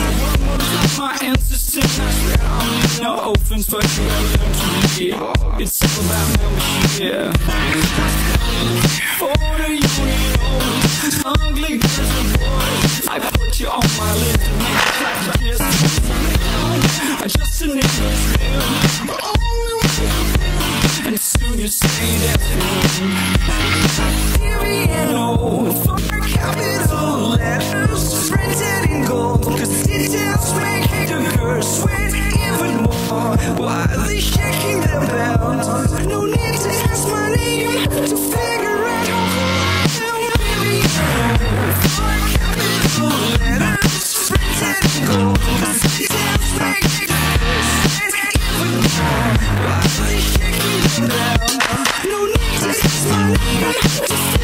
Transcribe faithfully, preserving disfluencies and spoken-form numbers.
My ancestors, I swear I'm leaving no orphans, but you gotta learn to read. It's all about membership. For the union, ugly girls and boys, I put you on my list and make it like this. I just need a thrill, but only one. And soon you say that's me. Here we go, for capital letters printed in gold, 'cause details make the girls sweat even more. Why are they shaking their belt? No need to ask my name to figure out who I am. Baby, for capital letters printed in gold, 'cause details make the girls sweat even more. Why are they shaking their belt? No need to ask my name to